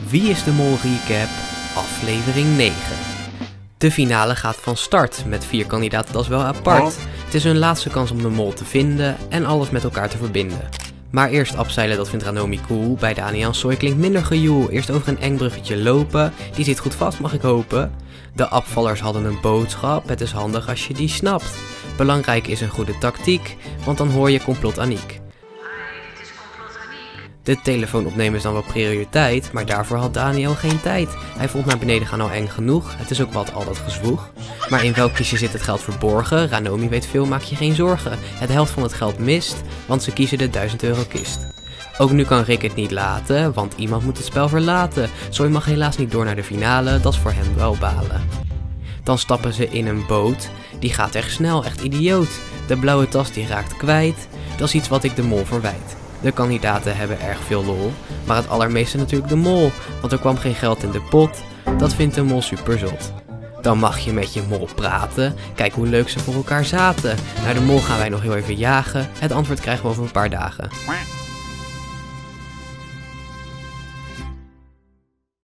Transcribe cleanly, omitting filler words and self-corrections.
Wie is de Mol Recap, aflevering 9. De finale gaat van start, met 4 kandidaten, dat is wel apart. Het is hun laatste kans om de mol te vinden en alles met elkaar te verbinden. Maar eerst abseilen, dat vindt Ranomi cool. Bij Daniel Soy klinkt minder gejoel. Eerst over een eng bruggetje lopen, die zit goed vast, mag ik hopen. De abvallers hadden een boodschap, het is handig als je die snapt. Belangrijk is een goede tactiek, want dan hoor je complot Aniek. De telefoon opnemen is dan wel prioriteit, maar daarvoor had Daniel geen tijd. Hij vond naar beneden gaan al eng genoeg, het is ook wat al dat gezwoeg. Maar in welk kistje zit het geld verborgen? Ranomi weet veel, maak je geen zorgen. Het helft van het geld mist, want ze kiezen de 1000 euro kist. Ook nu kan Rick het niet laten, want iemand moet het spel verlaten. Soy mag helaas niet door naar de finale, dat is voor hem wel balen. Dan stappen ze in een boot, die gaat echt snel, echt idioot. De blauwe tas die raakt kwijt, dat is iets wat ik de mol verwijt. De kandidaten hebben erg veel lol, maar het allermeeste natuurlijk de mol, want er kwam geen geld in de pot, dat vindt de mol super zot. Dan mag je met je mol praten, kijk hoe leuk ze voor elkaar zaten. Naar de mol gaan wij nog heel even jagen, het antwoord krijgen we over een paar dagen.